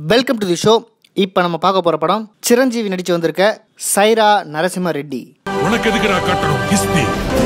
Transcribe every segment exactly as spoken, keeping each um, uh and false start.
Welcome to the show. இப்போ நம்ம பார்க்க போற படம் சிரஞ்சீவி நடிச்சு வந்திருக்க சைரா நரசிம்ம ரெட்டி. உனக்கு எதுக்கு நான் கட்டணும் கிஸ்தி?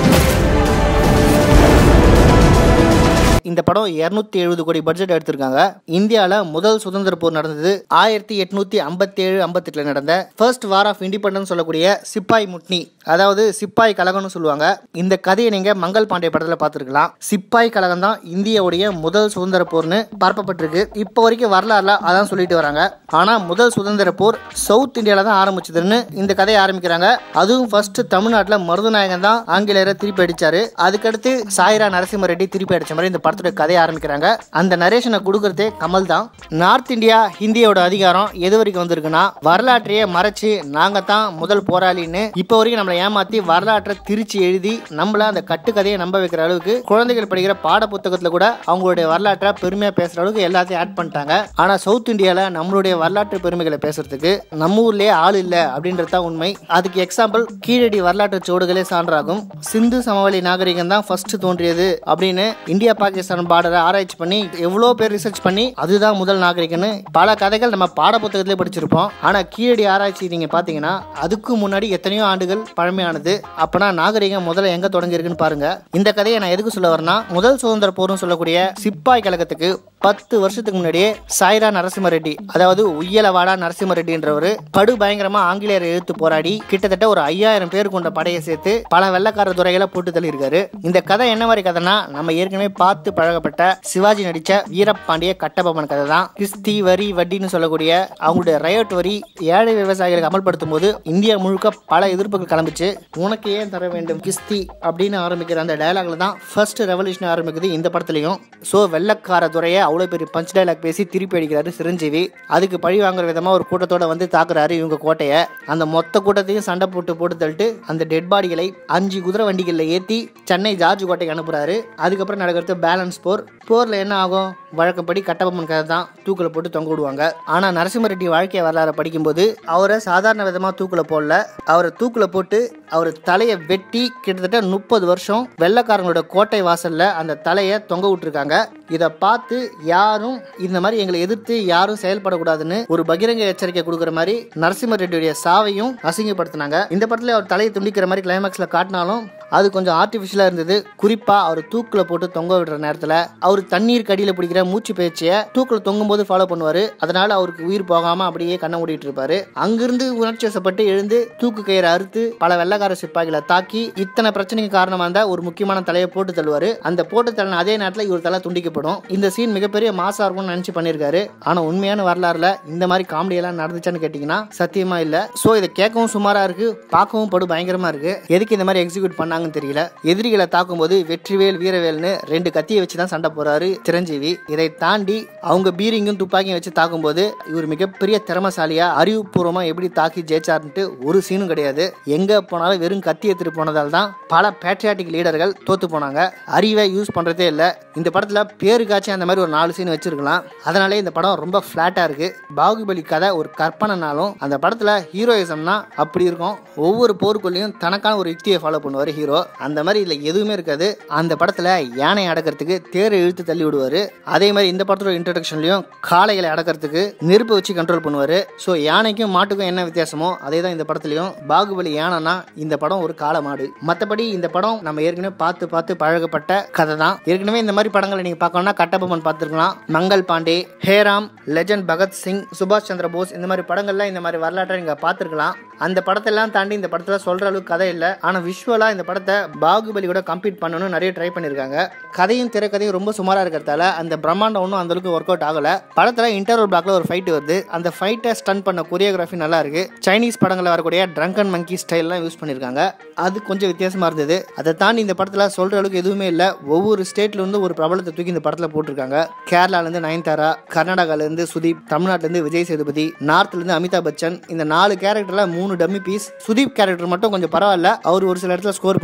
இந்த படம் இருநூத்தி எழுபது கோடி பட்ஜெட் எடுத்திருக்காங்க. இந்தியாவில் முதல் சுதந்திர போர் நடந்தது ஆயிரத்தி எட்நூத்தி ஐம்பத்தி ஏழு ஐம்பத்தி எட்டுல நடந்த ஃபர்ஸ்ட் வார் ஆஃப் இண்டிபெண்டன்ஸ் சொல்லக்கூடிய சிப்பாய் முட்னி, அதாவது சிப்பாய் கழகம்னு சொல்லுவாங்க. இந்த கதையை நீங்க மங்கள் பாண்டே படத்துல பார்த்துருக்கலாம். சிப்பாய் கழகம் தான் இந்தியாவுடைய முதல் சுதந்திர போர்னு பார்க்கப்பட்டிருக்கு. இப்போ வரைக்கும் வரலாறுல அதான் சொல்லிட்டு வராங்க. ஆனா முதல் சுதந்திர போர் சவுத் இந்தியாவில தான் ஆரம்பிச்சதுன்னு இந்த கதையை ஆரம்பிக்கிறாங்க. அதுவும் ஃபர்ஸ்ட் தமிழ்நாட்டில் மருதுநாயகன் தான் ஆங்கிலேயரை திருப்பி அடிச்சாரு. அதுக்கடுத்து சாய்ரா நரசிம்ம ரெட்டி திருப்பி அடிச்ச மாதிரி இந்த படத்தோட கதையை ஆரம்பிக்கிறாங்க. அந்த நரேஷனை கொடுக்கறதே கமல் தான். நார்த் இந்தியா ஹிந்தியோட அதிகாரம் எது வரைக்கும் வந்திருக்குன்னா, வரலாற்றையே மறைச்சு நாங்க தான் முதல் போராளின்னு இப்போ வரைக்கும் நம்மளை ஏமாத்தி வரலாற்றை திருச்சி எழுதி நம்மள அந்த கட்டுக்கதையை நம்ப வைக்கிற அளவுக்கு குழந்தைகள் படிக்கிற பாட புத்தகத்துல கூட அவங்களுடைய வரலாற்றை பெருமையா பேசுற அளவுக்கு எல்லாத்தையும் ஆட் பண்ணிட்டாங்க. ஆனா சவுத் இந்தியால நம்மளுடைய வரலாற்று பெருமைகளை பேசுறதுக்கு நம்ம ஊர்லயே ஆள் இல்ல அப்படின்றதுதான் உண்மை. அதுக்கு எக்ஸாம்பிள் கீழடி வரலாற்று சோடுகளே சான்றாகும். சிந்து சமவெளி நாகரிகம் தான் ஃபர்ஸ்ட் தோன்றியது அப்படின்னு இந்தியா பாகிஸ்தான் பார்டரை ஆராய்ச்சி பண்ணி எவ்வளவு பேர் ரிசர்ச் பண்ணி அதுதான் முதல் நாகரிகம்னு பல கதைகள் நம்ம பாட புத்தகத்திலே படிச்சிருப்போம். ஆனா கீழடி ஆராய்ச்சி நீங்க பாத்தீங்கன்னா அதுக்கு முன்னாடி எத்தனையோ ஆண்டுகள் பழமையானது. அப்பனா நாகரிகம் முதல்ல எங்க தொடங்கி இருக்குன்னு பாருங்க. இந்த கதையை நான் எதுக்கு சொல்ல வரேன்னா, முதல் சுதந்திர போர்னு சொல்லக்கூடிய சிப்பாய் கழகத்துக்கு பத்து வருஷத்துக்கு முன்னாடியே சாய்ரா நரசிம்ம ரெட்டி, அதாவது உய்யலவாடா நரசிம்ம ரெட்டின்றவர் படு பயங்கரமா ஆங்கிலேயரை எதிர்த்து போராடி கிட்டத்தட்ட ஒரு ஐயாயிரம் பேர் கொண்ட படையை சேர்த்து பல வெள்ளக்கார துறைகளை போட்டு தள்ளி இருக்காரு. இந்த கதை என்ன மாதிரி கதைனா, நம்ம ஏற்கனவே பார்த்து பழகப்பட்ட சிவாஜி நடிச்ச வீரபாண்டிய கட்டபொம்மன் கதை தான். கிஸ்தி வரி வட்டின்னு சொல்லக்கூடிய அவங்களுடைய ரயோட் வரி ஏழை விவசாயிகளுக்கு அமல்படுத்தும் போது இந்தியா முழுக்க பல எதிர்ப்புகள் கிளம்பிச்சு. உனக்கு ஏன் தர வேண்டும் கிஸ்தி அப்படின்னு ஆரம்பிக்கிற அந்த டயலாக்ல தான் ஃபர்ஸ்ட் ரெவல்யூஷன் ஆரம்பிக்குது இந்த படத்துலயும். சோ வெள்ளக்கார துறையை அவ்வளவு பெரிய பஞ்ச் டயலாக் பேசி திருப்பி அடிக்கிறாரு சிரஞ்சீவி. அதுக்கு பழி வாங்குற விதமா ஒரு கூட்டத்தோட வந்து தாக்குறாரு இவங்க கோட்டையை. அந்த மொத்த கூட்டத்தையும் சண்டை போட்டு போட்டு தள்ளிட்டு அந்த டெட் பாடிகளை அஞ்சு குதிரை வண்டிகள்ல ஏத்தி சென்னை ஜார்ஜ் கோட்டைக்கு அனுப்புறாரு. அதுக்கப்புறம் நடக்கிறது பேலன்ஸ் போர். போர்ல என்ன ஆகும், வழக்கப்படி கட்டபொம்மன் கதை தான், தூக்குல போட்டு தொங்க விடுவாங்க. ஆனா நரசிம்ம ரெட்டி வாழ்க்கை வரலாறு படிக்கும்போது அவரை சாதாரண விதமா தூக்குல போடல. அவரை தூக்குல போட்டு அவர் தலையை வெட்டி கிட்டத்தட்ட முப்பது வருஷம் வெள்ளக்காரங்களோட கோட்டை வாசல்ல அந்த தலையை தொங்க விட்டுருக்காங்க. இதை பார்த்து யாரும் இந்த மாதிரி எங்களை எதிர்த்து யாரும் செயல்படக்கூடாதுன்னு ஒரு பகிரங்க எச்சரிக்கை கொடுக்குற மாதிரி நரசிம்ம ரெட்டியுடைய சாவையும் அசிங்கப்படுத்தினாங்க. இந்த படத்துல அவர் தலையை துண்டிக்கிற மாதிரி கிளைமேக்ஸ்ல காட்டினாலும் அது கொஞ்சம் ஆர்டிபிஷியலா இருந்தது. குறிப்பா அவர் தூக்குல போட்டு தொங்க விடுற நேரத்துல அவர் தண்ணீர் கடியில பிடிக்கிற மூச்சு பயிற்சியை தூக்குல தொங்கும் போது ஃபாலோ பண்ணுவாரு. அதனால அவருக்கு உயிர் போகாம அப்படியே கண்ணை மூடிட்டு இருப்பாரு. அங்கிருந்து உணர்ச்சி வசப்பட்டு எழுந்து தூக்கு கயிறை அறுத்து பல வெள்ளக்கார சிப்பாய்களை தாக்கி இத்தனை பிரச்சனைக்கு காரணமா இருந்தா ஒரு முக்கியமான தலையை போட்டு தள்ளுவாரு. அந்த போட்டு தள்ளின அதே நேரத்துல இவர் தலை துண்டிக்கப்படும். இந்த சீன் மிகப்பெரிய மாசா இருக்கும்னு நினைச்சு பண்ணிருக்காரு. ஆனா உண்மையான வரலாறுல இந்த மாதிரி காமெடி எல்லாம் நடந்துச்சான்னு கேட்டீங்கன்னா சத்தியமா இல்ல. சோ இதை கேட்கவும் சுமாரா இருக்கு, பார்க்கவும் படு பயங்கரமா இருக்கு. எதுக்கு இந்த மாதிரி எக்ஸிக்யூட் பண்ணாங்க தெரியல. எதிரிகளை தாக்கும் போது வெற்றிவேல் வீரவேல்னு ரெண்டு கத்தியை வச்சுதான் சண்டை போறாரு சிரஞ்சீவி. இதை தாண்டி அவங்க பீரிங்கும் துப்பாக்கியும் வச்சு தாக்கும் போது இவர் மிகப்பெரிய திறமசாலியா அறிவுபூர்வமா எப்படி தாக்கி ஜெயிச்சார்ன்ட்டு ஒரு சீனும் கிடையாது. எங்க போனாலும் வெறும் கத்தி எடுத்துட்டு போனதால் தான் பல பேட்ரியாட்டிக் லீடர்கள் தோத்து போனாங்க. அறிவை யூஸ் பண்றதே இல்ல. இந்த படத்துல பேருக்காச்சும் அந்த மாதிரி ஒரு நாலு சீன் வச்சிருக்கலாம். அதனாலே இந்த படம் ரொம்ப பிளாட்டா இருக்கு. பாகுபலி கதை ஒரு கற்பனைனாலும் அந்த படத்துல ஹீரோயிசம்னா அப்படி இருக்கும். ஒவ்வொரு போருக்குள்ளேயும் தனக்கான ஒரு யுக்தியை ஃபாலோ பண்ணுவாரு ஹீரோ. அந்த மாதிரி இதுல எதுவுமே இருக்காது. அந்த படத்துல யானை அடக்கிறதுக்கு தேரை இழுத்து தள்ளி விடுவாரு. அதே மாதிரி இந்த படத்தோட இன்ட்ரோடக்ஷன்லயும் காளைகளை அடக்கிறதுக்கு நெருப்பு வச்சு கண்ட்ரோல் பண்ணுவாரு. சோ யானைக்கும் மாட்டுக்கும் என்ன வித்தியாசமோ அதே தான் இந்த படத்துலயும். பாகுபலி யானைனா இந்த படம் ஒரு காளை மாடு. மத்தபடி இந்த படம் நம்ம ஏற்கனவே பார்த்து பார்த்து பழகப்பட்ட கதை தான். ஏற்கனவே இந்த மாதிரி படங்களை நீங்க பார்க்கணும்னா கட்டபொம்மன் பார்த்திருக்கலாம், மங்கள் பாண்டே, ஹேராம், லெஜண்ட் பகத்சிங், சுபாஷ் சந்திர போஸ், இந்த மாதிரி படங்கள்லாம் இந்த மாதிரி வரலாற்றை நீங்க பார்த்திருக்கலாம். அந்த படத்தெல்லாம் தாண்டி இந்த படத்துல சொல்ற அளவுக்கு கதை இல்ல. ஆனா விஷுவலா இந்த படத்தை பாகுபலியோட கம்பீட் பண்ணணும்னு நிறைய ட்ரை பண்ணிருக்காங்க. கதையும் திரைக்கதையும் ரொம்ப சுமாரா இருக்கிறதால அந்த பிரம்மாண்டம் ஒன்றும் அந்த அளவுக்கு ஒர்க் அவுட் ஆகல. படத்துல இன்டர்வல் பிளாக்ல ஒரு ஃபைட் வருது. அந்த ஃபைட்டை ஸ்டன் பண்ண கொரியோகிராஃபி நல்லா இருக்கு. சைனீஸ் படங்கள்ல வரக்கூடிய ட்ரங்கன் மங்கி ஸ்டைல்லாம் யூஸ் பண்ணிருக்காங்க. அது கொஞ்சம் வித்தியாசமா இருந்தது. அதை தாண்டி இந்த படத்துல சொல்ற அளவுக்கு எதுவுமே இல்ல. ஒவ்வொரு ஸ்டேட்ல இருந்து ஒரு பிரபலத்தை தூக்கி இந்த படத்துல போட்டிருக்காங்க. கேரளால இருந்து நயன்தாரா, கர்நாடகால இருந்து சுதீப், தமிழ்நாட்டுல இருந்து விஜய் சேதுபதி, நார்த்ல இருந்து அமிதாப் பச்சன். இந்த நாலு கேரக்டர்ல மூணு டம்மி பீஸ். சுதீப் கேரக்டர் மட்டும் கொஞ்சம் பரவாயில்ல, அவர் ஒரு சில இடத்துல ஸ்கோர் பண்ணல.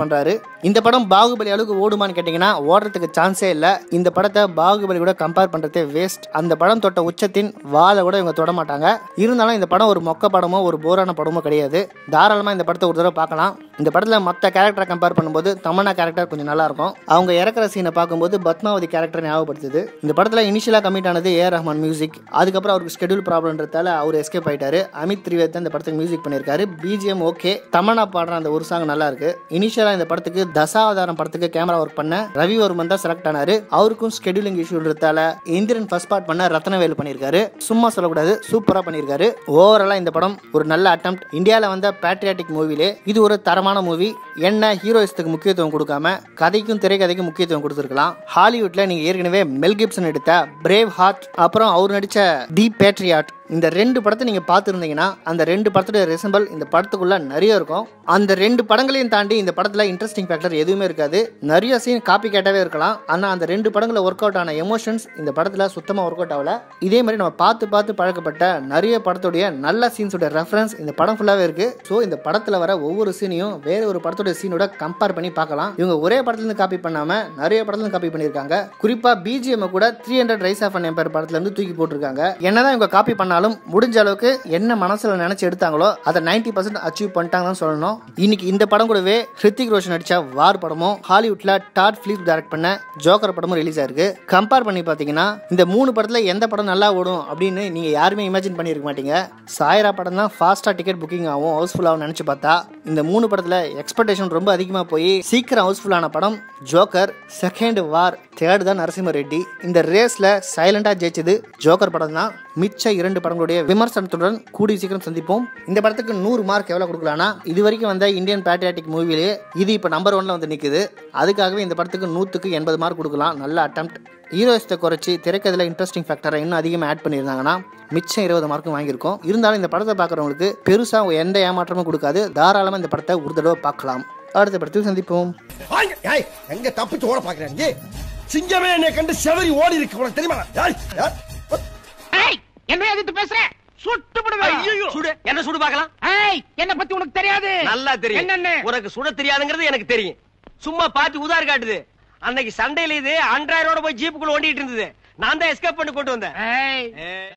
பண்றாரு. இந்த படம் பாகுபலி அளவுக்கு ஓடுமான்னு கேட்டீங்கன்னா ஓடுறதுக்கு சான்ஸே இல்ல. இந்த படத்தை பாகுபலி கூட கம்பேர் பண்றதே வேஸ்ட். அந்த படம் தொட்ட உச்சத்தின் வாழை கூட இவங்க தொட மாட்டாங்க. இருந்தாலும் இந்த படம் ஒரு மொக்க படமோ ஒரு போரான படமோ கிடையாது. தாராளமா இந்த படத்தை ஒரு தடவை பார்க்கலாம். இந்த படத்துல மற்ற கேரக்டரை கம்பேர் பண்ணும்போது தமன்னா கேரக்டர் கொஞ்சம் நல்லா இருக்கும். அவங்க இறக்குற சீனை பார்க்கும்போது பத்மாவதி கேரக்டர் ஞாபகப்படுத்துது. இந்த படத்துல இனிஷியலா கமிட் ஆனது ஏ ரஹ்மான் மியூசிக். அதுக்கப்புறம் அவருக்கு ஸ்கெடியூல் ப்ராப்ளம்ன்றதால அவர் எஸ்கேப் ஆயிட்டாரு. அமித் திரிவேதி இந்த படத்துக்கு மியூசிக் பண்ணியிருக்காரு. BGM okay. தமன்னா பாடுற அந்த ஒரு சாங் நல்லா இருக்கு. இனிஷியலா இந்த படத்துக்கு தசாவதாரம் படத்துக்கு கேமரா ஒர்க் பண்ண ரவிவர்மன் தான் செலக்ட் ஆனாரு. அவருக்கும் ஸ்கெடியூலிங் இஷ்யூன்றதால இந்திரன் ஃபர்ஸ்ட் பார்ட் பண்ண ரத்னவேலு பண்ணியிருக்காரு. சும்மா சொல்லக்கூடாது, சூப்பரா பண்ணியிருக்காரு. ஓவராலா இந்த படம் ஒரு நல்ல அட்டெம்ப்ட். இந்தியாவில் வந்த பேட்ரியாட்டிக் மூவிலே இது ஒரு தரமான மூவி. என்ன ஹீரோயிஸ்டுக்கு முக்கியத்துவம் கொடுக்காம கதைக்கும் திரைக்கதைக்கும் முக்கியத்துவம் கொடுத்துருக்கலாம். ஹாலிவுட்ல நீங்க ஏற்கனவே மெல் கிப்சன் எடுத்த பிரேவ் ஹார்ட், அப்புறம் அவர் நடிச்ச தி பேட்ரியாட், இந்த ரெண்டு படத்தை நீங்க பார்த்துருந்தீங்கன்னா அந்த ரெண்டு படத்தோட ரெசம்பிள் இந்த படத்துக்குள்ள நிறைய இருக்கும். அந்த ரெண்டு படங்களையும் தாண்டி இந்த படத்துல இன்ட்ரெஸ்டிங் ஃபேக்டர் எதுவுமே இருக்காது. நிறைய சீன் காப்பி கேட்டாவே இருக்கலாம். ஆனா அந்த ரெண்டு படங்களை ஒர்க் அவுட் ஆன எமோஷன்ஸ் இந்த படத்துல சுத்தமா ஒர்க் அவுட் ஆகல. இதே மாதிரி நம்ம பார்த்து பார்த்து பழக்கப்பட்ட நிறைய படத்துடைய நல்ல சீன்ஸோட ரெஃபரன்ஸ் இந்த படம் ஃபுல்லாவே இருக்கு. ஸோ இந்த படத்துல வர ஒவ்வொரு சீனையும் வேற ஒரு படத்தோட சீனோட கம்பேர் பண்ணி பார்க்கலாம். இவங்க ஒரே படத்துல இருந்து காப்பி பண்ணாம நிறைய படத்துல இருந்து காப்பி பண்ணிருக்காங்க. குறிப்பா பிஜிஎம் கூட three hundred rise of an empire படத்துல இருந்து தூக்கி போட்டிருக்காங்க. என்னதான் இவங்க காப்பி பண்ண முடிஞ்ச அளவுக்கு என்ன மனசுல நினைச்சு எடுத்தாங்களோ அதை நைன்டி பர்சன்ட் அச்சீவ் பண்ணிட்டாங்கன்னு சொல்லணும். இன்னைக்கு இந்த படம் கூடவே ஹிருத்திக் ரோஷன் நடிச்ச வார் படமும் ஹாலிவுட்ல டாட் பிலிப் டைரக்ட் பண்ண ஜோக்கர் படமும் ரிலீஸ் ஆயிருக்கு. கம்பேர் பண்ணி பாத்தீங்கன்னா இந்த மூணு படத்துல எந்த படம் நல்லா ஓடும் அப்படின்னு நீங்க யாருமே இமேஜின் பண்ணிருக்க மாட்டீங்க. சாயரா படம் தான் ஃபாஸ்டா டிக்கெட் புக்கிங் ஆகும், ஹவுஸ்ஃபுல் ஆகும் நினைச்சு பார்த்தா இந்த மூணு படத்துல எக்ஸ்பெக்டேஷன் ரொம்ப அதிகமா போய் சீக்கிரம் ஹவுஸ்ஃபுல் ஆன படம் ஜோக்கர். செகண்ட் வார், தேர்ட் தான் நரசிம்ம ரெட்டி. இந்த ரேஸ்ல சைலண்டா ஜெயிச்சது ஜோக்கர் படம் தான். மிச்ச இரண்டு படங்களுடைய விமர்சனத்துடன் கூடிய சீக்கிரம் சந்திப்போம். இந்த படத்துக்கு நூறு மார்க் எவ்வளவு கொடுக்கலாம்னா இது வரைக்கும் வந்த இந்தியன் பேட்ரியாட்டிக் மூவிலே இது இப்ப நம்பர் ஒன்ல வந்து நிக்குது. அதுக்காகவே இந்த படத்துக்கு நூத்துக்கு எண்பது மார்க் கொடுக்கலாம். நல்ல அட்டெம்ப்ட். ஹீரோயிஸ்ட்டை குறைச்சி திரைக்கதையில் இன்ட்ரெஸ்டிங் ஃபேக்டரை இன்னும் அதிகமாக ஆட் பண்ணியிருந்தாங்கன்னா மிச்சம் இருபது மார்க்கும் வாங்கியிருக்கோம். இருந்தாலும் இந்த படத்தை பார்க்குறவங்களுக்கு பெருசாக எந்த ஏமாற்றமும் கொடுக்காது. தாராளமாக இந்த படத்தை ஒரு தடவை பார்க்கலாம். அடுத்த படத்தில் சந்திப்போம். எங்க தப்பிச்சு ஓட பாக்குறீங்க? சிங்கமே என்னை கண்டு செவரி ஓடி இருக்கு, உனக்கு தெரியுமா? என்ன எதிர்த்து பேசுற? சுட்டு விடுவேன். ஐயோ சுடு. என்ன சுடு பார்க்கலாம்? ஏய், என்ன பத்தி உனக்கு தெரியாது? நல்லா தெரியும். என்னன்னு? உனக்கு சுட தெரியாதுங்கிறது எனக்கு தெரியும். சும்மா பாத்து உதார் காட்டுது. அன்னைக்கு சண்டையில இது அன்றாயிரோட போய் ஜீப்புக்குள்ள ஓடிட்டு இருந்தது. நான் தான் எஸ்கேப் பண்ணி கொண்டு வந்தேன்.